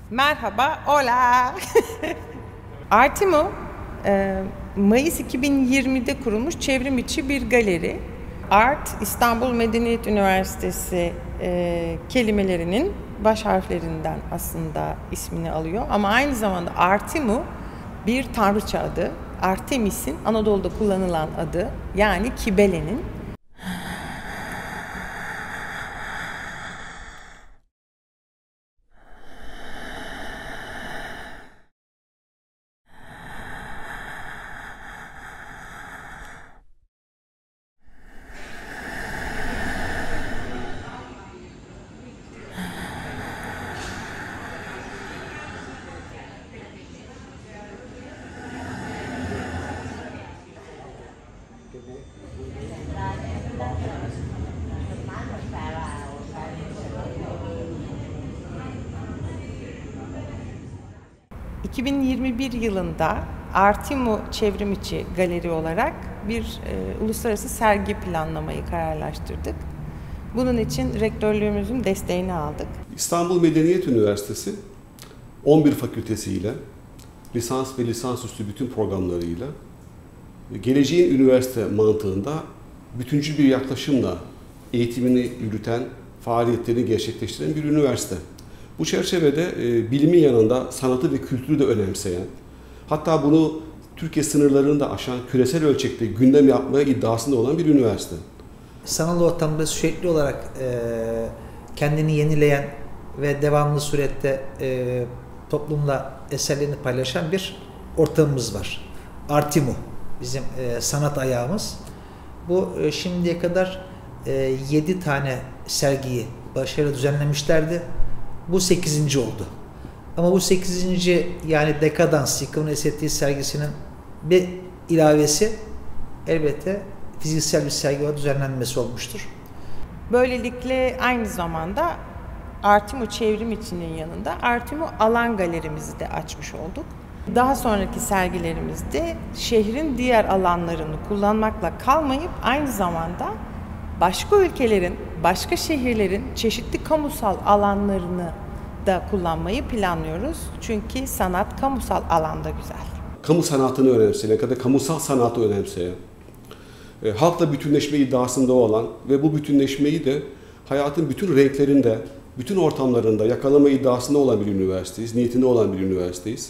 Merhaba, hola. Artimo, Mayıs 2020'de kurulmuş çevrim içi bir galeri. Art, İstanbul Medeniyet Üniversitesi kelimelerinin baş harflerinden aslında ismini alıyor. Ama aynı zamanda Artimo bir tanrıça adı. Artemis'in Anadolu'da kullanılan adı, yani Kibele'nin. ...2021 yılında Artimo Çevrimiçi Galeri olarak bir uluslararası sergi planlamayı kararlaştırdık. Bunun için rektörlüğümüzün desteğini aldık. İstanbul Medeniyet Üniversitesi 11 fakültesiyle, lisans ve lisansüstü bütün programlarıyla, geleceğin üniversite mantığında bütüncül bir yaklaşımla eğitimini yürüten, faaliyetlerini gerçekleştiren bir üniversite. Bu çerçevede bilimin yanında sanatı ve kültürü de önemseyen, hatta bunu Türkiye sınırlarını da aşan küresel ölçekte gündem yapmaya iddiasında olan bir üniversite. Sanal ortamda sürekli olarak kendini yenileyen ve devamlı surette toplumla eserlerini paylaşan bir ortamımız var. Artimo bizim sanat ayağımız. Bu şimdiye kadar 7 tane sergiyi başarılı düzenlemişlerdi. Bu 8. oldu. Ama bu 8. yani Dekadans, Yıkımın Estetiği sergisinin bir ilavesi elbette fiziksel bir sergi olarak düzenlenmesi olmuştur. Böylelikle aynı zamanda Artimo Çevrimiçi'nin yanında Artimo Alan Galerimizi de açmış olduk. Daha sonraki sergilerimizde şehrin diğer alanlarını kullanmakla kalmayıp aynı zamanda başka ülkelerin, başka şehirlerin çeşitli kamusal alanlarını da kullanmayı planlıyoruz. Çünkü sanat kamusal alanda güzel. Kamu sanatını önemseyen, ya da kamusal sanatı önemseyen, halkla bütünleşme iddiasında olan ve bu bütünleşmeyi de hayatın bütün renklerinde, bütün ortamlarında yakalama iddiasında olan bir üniversiteyiz, niyetinde olan bir üniversiteyiz.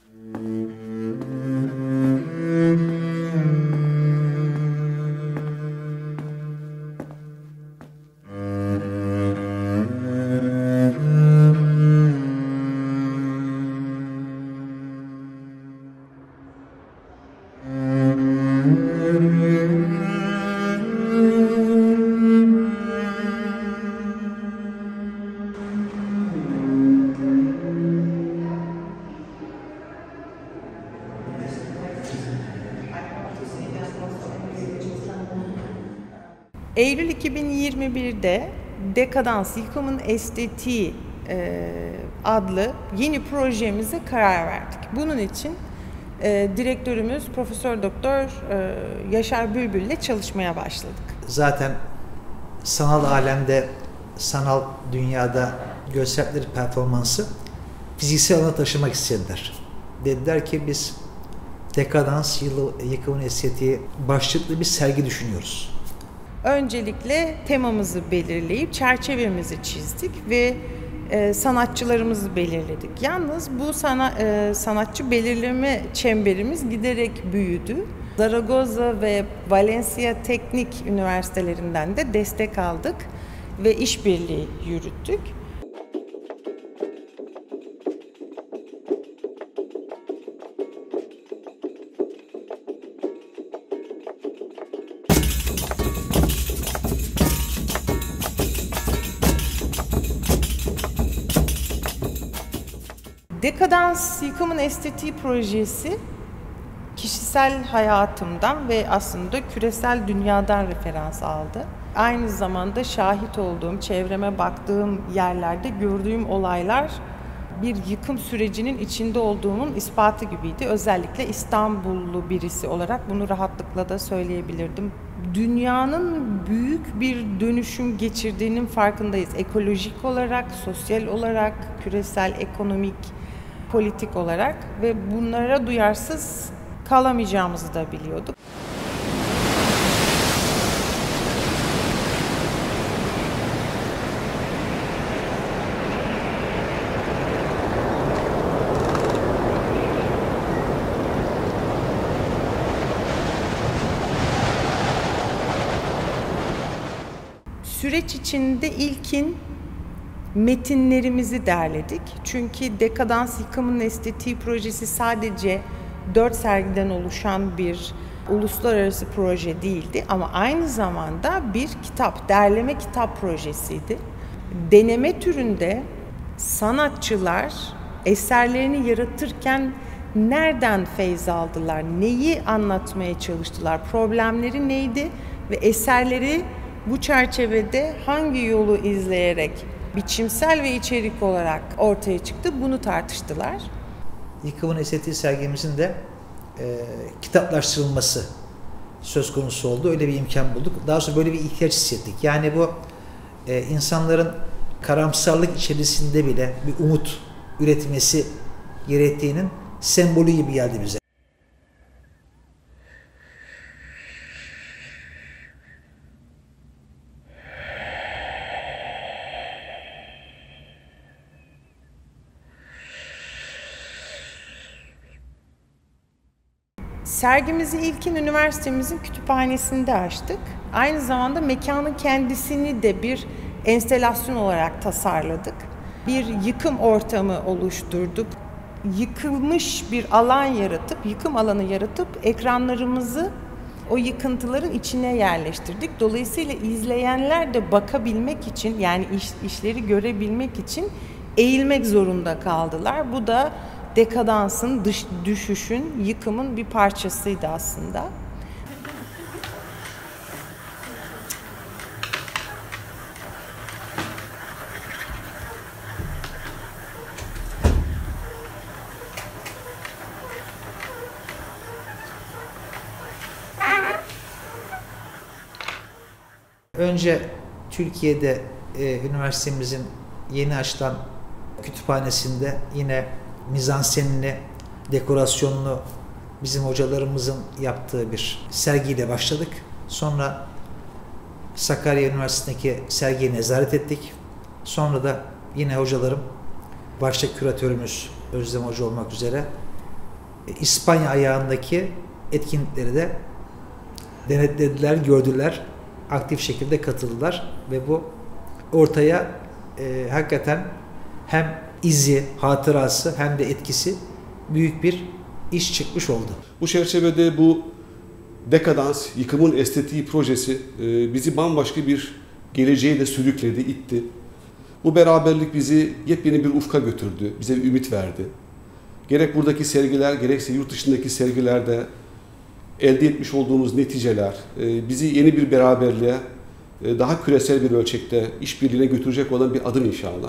Eylül 2021'de Dekadans, Yıkımın Estetiği adlı yeni projemize karar verdik. Bunun için direktörümüz Profesör Doktor Yaşar Bülbül ile çalışmaya başladık. Zaten sanal alemde, sanal dünyada gösterdikleri performansı fiziksel alana taşımak istediler. Dediler ki biz Dekadans, Yıkımın Estetiği başlıklı bir sergi düşünüyoruz. Öncelikle temamızı belirleyip çerçevemizi çizdik ve sanatçılarımızı belirledik. Yalnız bu sanatçı belirleme çemberimiz giderek büyüdü. Zaragoza ve Valencia Teknik Üniversitelerinden de destek aldık ve işbirliği yürüttük. Dekadans, Yıkımın Estetiği projesi kişisel hayatımdan ve aslında küresel dünyadan referans aldı. Aynı zamanda şahit olduğum, çevreme baktığım yerlerde gördüğüm olaylar bir yıkım sürecinin içinde olduğumun ispatı gibiydi. Özellikle İstanbullu birisi olarak bunu rahatlıkla da söyleyebilirdim. Dünyanın büyük bir dönüşüm geçirdiğinin farkındayız. Ekolojik olarak, sosyal olarak, küresel, ekonomik, politik olarak ve bunlara duyarsız kalamayacağımızı da biliyorduk. Süreç içinde ilkin metinlerimizi derledik. Çünkü Dekadans Yıkımın Estetiği projesi sadece 4 sergiden oluşan bir uluslararası proje değildi. Ama aynı zamanda bir kitap, derleme kitap projesiydi. Deneme türünde sanatçılar eserlerini yaratırken nereden feyz aldılar, neyi anlatmaya çalıştılar, problemleri neydi ve eserleri bu çerçevede hangi yolu izleyerek biçimsel ve içerik olarak ortaya çıktı, bunu tartıştılar. Yıkımın Estetiği sergimizin de kitaplaştırılması söz konusu oldu. Öyle bir imkan bulduk. Daha sonra böyle bir ihtiyaç hissettik. Yani bu insanların karamsarlık içerisinde bile bir umut üretmesi gerektiğinin sembolü gibi geldi bize. Sergimizi ilkin üniversitemizin kütüphanesinde açtık. Aynı zamanda mekanın kendisini de bir enstelasyon olarak tasarladık. Bir yıkım ortamı oluşturduk. Yıkılmış bir alan yaratıp, yıkım alanı yaratıp ekranlarımızı o yıkıntıların içine yerleştirdik. Dolayısıyla izleyenler de bakabilmek için, yani işleri görebilmek için eğilmek zorunda kaldılar. Bu da dekadansın, düşüşün, yıkımın bir parçasıydı aslında. Önce Türkiye'de üniversitemizin yeni açılan kütüphanesinde yine mizansenini, dekorasyonunu bizim hocalarımızın yaptığı bir sergiyle başladık. Sonra Sakarya Üniversitesi'ndeki sergiye nezaret ettik. Sonra da yine hocalarım, başta küratörümüz Özlem Hoca olmak üzere İspanya ayağındaki etkinlikleri de denetlediler, gördüler, aktif şekilde katıldılar ve bu ortaya hakikaten hem izi, hatırası hem de etkisi büyük bir iş çıkmış oldu. Bu çerçevede bu Dekadans, Yıkımın Estetiği projesi bizi bambaşka bir geleceğe de sürükledi, itti. Bu beraberlik bizi yepyeni bir ufka götürdü, bize bir ümit verdi. Gerek buradaki sergiler, gerekse yurt dışındaki sergilerde elde etmiş olduğumuz neticeler bizi yeni bir beraberliğe, daha küresel bir ölçekte işbirliğine götürecek olan bir adım inşallah.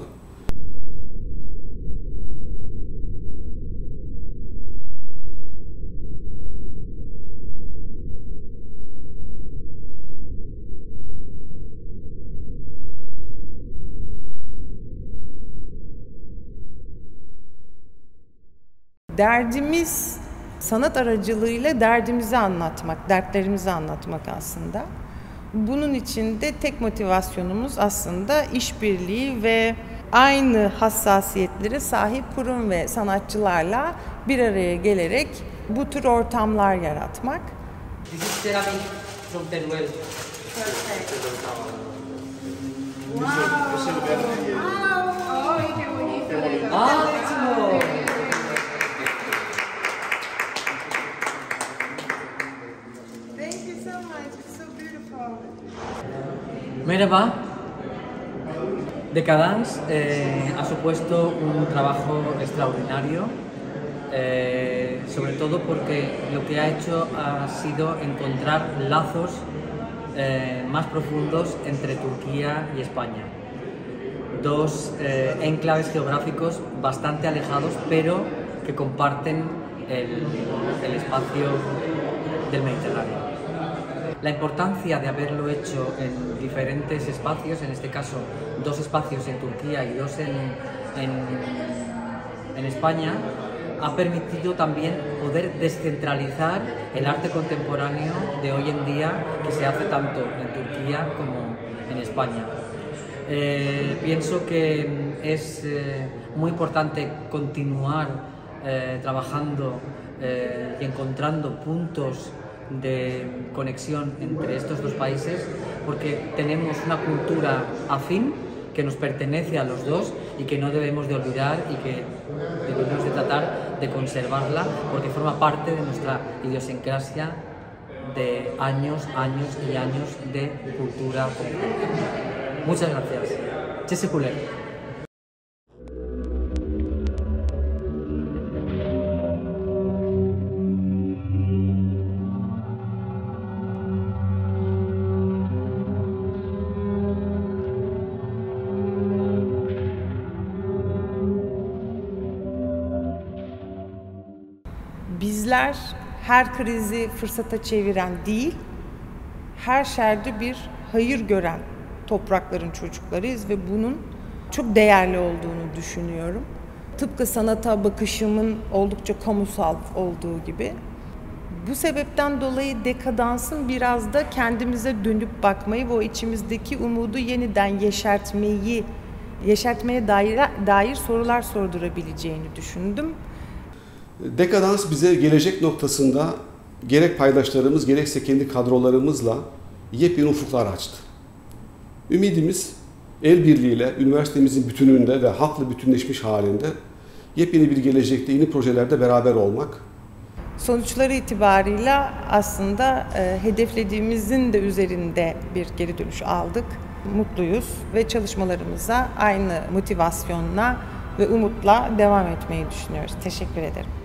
Derdimiz sanat aracılığıyla derdimizi anlatmak, dertlerimizi anlatmak aslında. Bunun için de tek motivasyonumuz aslında işbirliği ve aynı hassasiyetlere sahip kurum ve sanatçılarla bir araya gelerek bu tür ortamlar yaratmak. Merhaba. Dekadans ha supuesto un trabajo extraordinario, sobre todo porque lo que ha hecho ha sido encontrar lazos más profundos entre Turquía y España. dos enclaves geográficos bastante alejados, pero que comparten el espacio del Mediterráneo. La importancia de haberlo hecho en diferentes espacios, en este caso 2 espacios en Turquía y 2 en España, ha permitido también poder descentralizar el arte contemporáneo de hoy en día, que se hace tanto en Turquía como en España. Pienso que es muy importante continuar trabajando y encontrando puntos de conexión entre estos 2 países, porque tenemos una cultura afín que nos pertenece a los 2 y que no debemos de olvidar y que debemos de tratar de conservarla, porque forma parte de nuestra idiosincrasia de años y años de cultura común. Muchas gracias. Teşekkürler. Bizler her krizi fırsata çeviren değil, her şerde bir hayır gören toprakların çocuklarıyız ve bunun çok değerli olduğunu düşünüyorum. Tıpkı sanata bakışımın oldukça kamusal olduğu gibi. Bu sebepten dolayı dekadansın biraz da kendimize dönüp bakmayı ve o içimizdeki umudu yeniden yeşertmeye dair sorular sordurabileceğini düşündüm. Dekadans bize gelecek noktasında gerek paydaşlarımız gerekse kendi kadrolarımızla yepyeni ufuklar açtı. Ümidimiz el birliğiyle üniversitemizin bütününde ve halkla bütünleşmiş halinde yepyeni bir gelecekte yeni projelerde beraber olmak. Sonuçları itibarıyla aslında hedeflediğimizin de üzerinde bir geri dönüş aldık. Mutluyuz ve çalışmalarımıza aynı motivasyonla ve umutla devam etmeyi düşünüyoruz. Teşekkür ederim.